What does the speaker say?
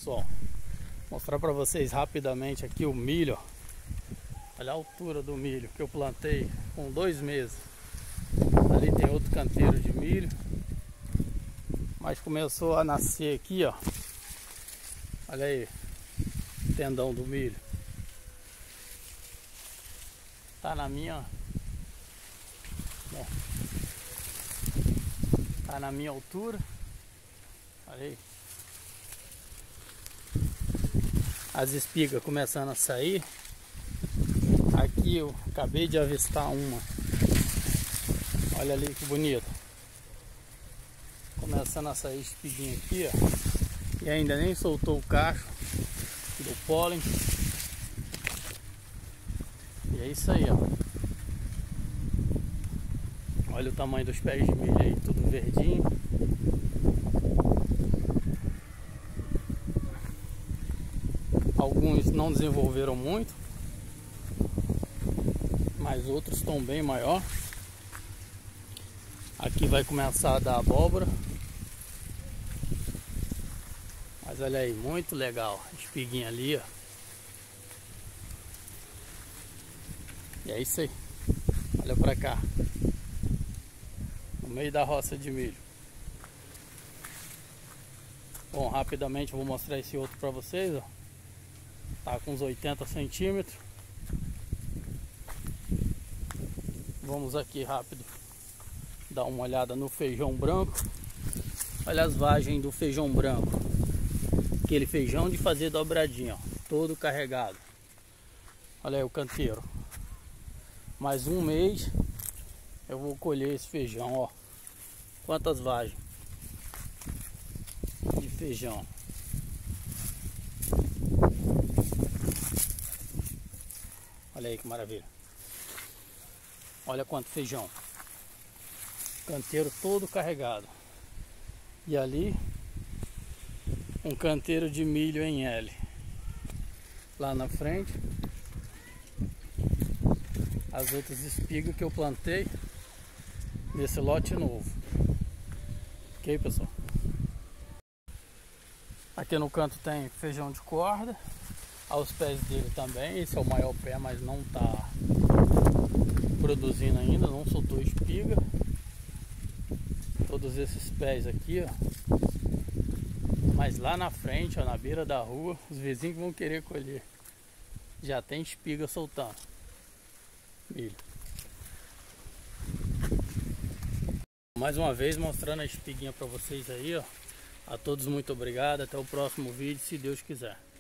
pessoal, mostrar para vocês rapidamente aqui o milho, ó. Olha a altura do milho que eu plantei com 2 meses. Ali tem outro canteiro de milho, mas começou a nascer aqui, ó. Olha aí, tendão do milho. Tá na minha, ó, tá na minha altura. Olha aí. As espigas começando a sair. Aqui eu acabei de avistar uma. Olha ali que bonito. Começando a sair espiguinha aqui, ó. E ainda nem soltou o cacho do pólen. E é isso aí, ó. Olha o tamanho dos pés de milho aí, tudo verdinho. Alguns não desenvolveram muito, mas outros estão bem maior. Aqui vai começar a dar abóbora. Mas olha aí, muito legal. Espiguinha ali, ó. E é isso aí. Olha pra cá. No meio da roça de milho. Bom, rapidamente eu vou mostrar esse outro pra vocês, ó. Tá com uns 80 centímetros. Vamos aqui rápido dar uma olhada no feijão branco. Olha as vagens do feijão branco. Aquele feijão de fazer dobradinha, ó, todo carregado. Olha aí o canteiro. Mais um mês eu vou colher esse feijão, ó. Quantas vagens de feijão. Olha aí que maravilha. Olha quanto feijão. Canteiro todo carregado. E ali um canteiro de milho em L. Lá na frente as outras espigas que eu plantei nesse lote novo. Ok, pessoal? Aqui no canto tem feijão de corda. Aos pés dele também. Esse é o maior pé, mas não tá produzindo ainda, não soltou espiga. Todos esses pés aqui, ó. Mas lá na frente, ó, na beira da rua, os vizinhos vão querer colher. Já tem espiga soltando milho. Mais uma vez mostrando a espiguinha para vocês aí, ó. A todos muito obrigado, até o próximo vídeo, se Deus quiser.